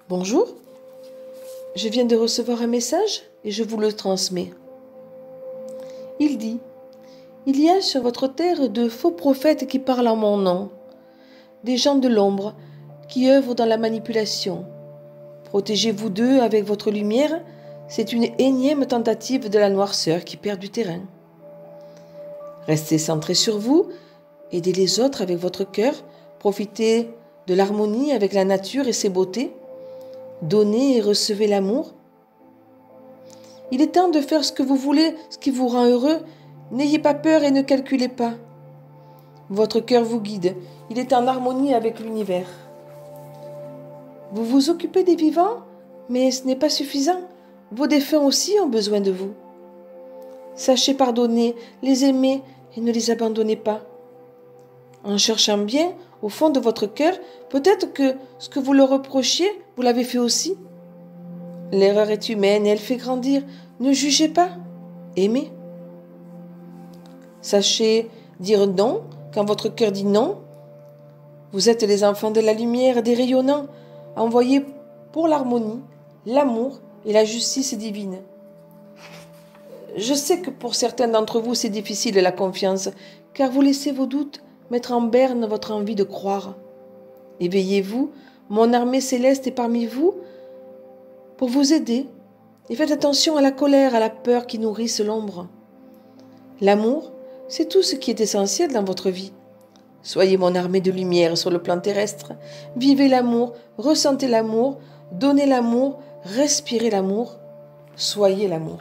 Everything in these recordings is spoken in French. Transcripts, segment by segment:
Bonjour, je viens de recevoir un message et je vous le transmets. Il dit, il y a sur votre terre de faux prophètes qui parlent en mon nom, des gens de l'ombre qui œuvrent dans la manipulation. Protégez-vous d'eux avec votre lumière, c'est une énième tentative de la noirceur qui perd du terrain. Restez centrés sur vous, aidez les autres avec votre cœur, profitez de l'harmonie avec la nature et ses beautés, donnez et recevez l'amour. Il est temps de faire ce que vous voulez, ce qui vous rend heureux. N'ayez pas peur et ne calculez pas. Votre cœur vous guide, il est en harmonie avec l'univers. Vous vous occupez des vivants, mais ce n'est pas suffisant. Vos défunts aussi ont besoin de vous. Sachez pardonner, les aimer et ne les abandonnez pas. En cherchant bien, au fond de votre cœur, peut-être que ce que vous leur reprochiez, vous l'avez fait aussi. L'erreur est humaine et elle fait grandir. Ne jugez pas, aimez. Sachez dire non quand votre cœur dit non. Vous êtes les enfants de la lumière, des rayonnants, envoyés pour l'harmonie, l'amour et la justice divine. Je sais que pour certains d'entre vous, c'est difficile la confiance, car vous laissez vos doutes mettre en berne votre envie de croire. Éveillez-vous, mon armée céleste est parmi vous pour vous aider, et faites attention à la colère, à la peur qui nourrissent l'ombre. L'amour, c'est tout ce qui est essentiel dans votre vie. Soyez mon armée de lumière sur le plan terrestre. Vivez l'amour, ressentez l'amour, donnez l'amour, respirez l'amour, soyez l'amour.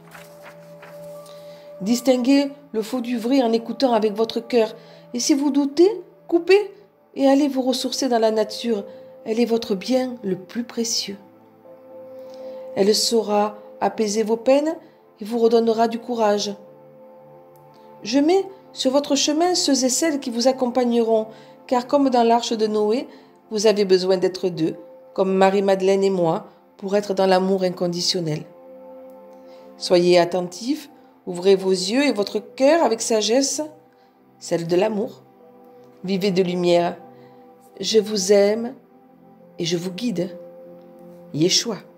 Distinguez le faux du vrai en écoutant avec votre cœur. Et si vous doutez, coupez et allez vous ressourcer dans la nature. Elle est votre bien le plus précieux. Elle saura apaiser vos peines et vous redonnera du courage. Je mets sur votre chemin ceux et celles qui vous accompagneront, car comme dans l'arche de Noé, vous avez besoin d'être deux, comme Marie-Madeleine et moi, pour être dans l'amour inconditionnel. Soyez attentifs, ouvrez vos yeux et votre cœur avec sagesse, celle de l'amour. Vivez de lumière. Je vous aime et je vous guide. Yeshua.